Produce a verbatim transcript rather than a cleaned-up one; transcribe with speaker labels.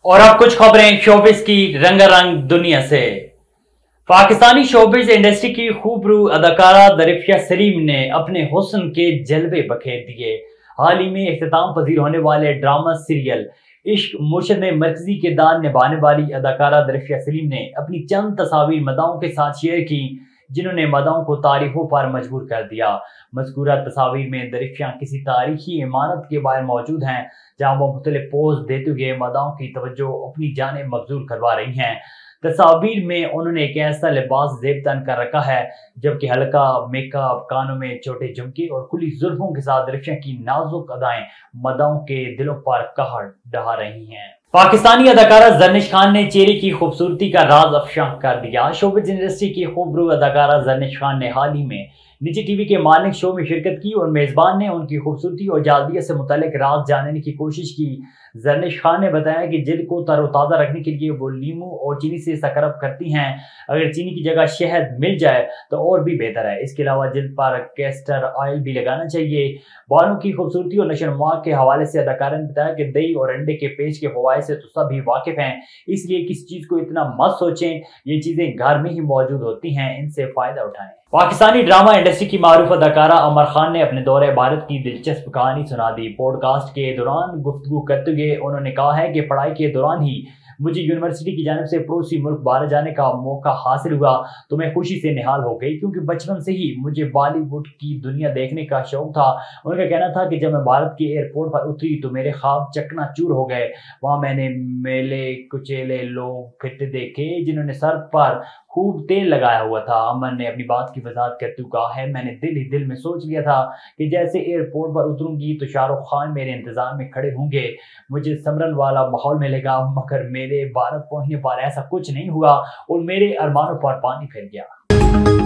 Speaker 1: और अब कुछ खबरें शोबिस की रंगारंग दुनिया से। पाकिस्तानी शोबिस इंडस्ट्री की खूबरू अदाकारा दरिफ्या सलीम ने अपने हुस्न के जलवे बखेर दिए। हाल ही में इख्तिताम पजीर होने वाले ड्रामा सीरियल इश्क मुर्शद में मरकजी किरदार निभाने वाली अदाकारा दरिफ्या सलीम ने अपनी चंद तस्वीर मदाओं के साथ शेयर की, जिन्होंने मदाओं को तारीफों पर मजबूर कर दिया। मज़कूरा तस्वीर में दरिफ्या किसी तारीखी इमारत के बाहर मौजूद हैं, जहां वो मुख्तलिफ पोज देते हुए मदाओं की तवज्जो अपनी जानिब मबजूल करवा रही हैं। तस्वीर में उन्होंने एक ऐसा लिबास जेब तन कर रखा है, जबकि हल्का मेकअप, कानों में छोटे झुमके और खुली जुल्फों के साथ दरिफ्या की नाजुक अदाएं मदाओं के दिलों पर कहर ढहा रही हैं। पाकिस्तानी अदाकारा जरनिश खान ने चेहरे की खूबसूरती का राज अफशा कर दिया। शोबिस इंडस्ट्री की खूबरू अदाकारा जरनिश खान ने हाल ही में निजी टीवी के मालिक शो में शिरकत की और मेजबान ने उनकी खूबसूरती और जादबियत से मुतालिक राज जानने की कोशिश की। जरनिश खान ने बताया कि जिल्द को तरोताज़ा रखने के लिए वो लीमू और चीनी से सकरब करती हैं। अगर चीनी की जगह शहद मिल जाए तो और भी बेहतर है। इसके अलावा जिल्द पर कैस्टर ऑयल भी लगाना चाहिए। बालों की खूबसूरती और नशोनुमा के हवाले से अदाकारा ने बताया कि दही और अंडे के पेस्ट के फवाइद से तो सभी वाकिफ हैं, इसलिए किसी चीज को इतना मत सोचें, ये चीजें घर में ही मौजूद होती हैं, इनसे फायदा उठाएं। पाकिस्तानी ड्रामा इंडस्ट्री की मारूफ अदाकारा अमर खान ने अपने दौरे भारत की दिलचस्प कहानी सुना दी। पॉडकास्ट के दौरान गुफ्तगू करते हुए उन्होंने कहा है कि पढ़ाई के दौरान ही मुझे यूनिवर्सिटी की जानिब से पड़ोसी मुल्क भारत जाने का मौका हासिल हुआ, तो मैं खुशी से निहाल हो गई, क्योंकि बचपन से ही मुझे बॉलीवुड की दुनिया देखने का शौक था। उनका कहना था कि जब मैं भारत के एयरपोर्ट पर उतरी तो मेरे ख्वाब चकनाचूर हो गए। वहां मैंने मेले कुचेले लोग फिरते देखे, जिन्होंने सर पर खूब तेल लगाया हुआ था। अमन ने अपनी बात की वजाहत करते हुए कहा है, मैंने दिल ही दिल में सोच लिया था कि जैसे एयरपोर्ट पर उतरूंगी तो शाहरुख खान मेरे इंतजार में खड़े होंगे, मुझे समरन वाला माहौल मिलेगा। मगर मेरे भारत पहुंचने पर ऐसा कुछ नहीं हुआ और मेरे अरमानों पर पानी फिर गया।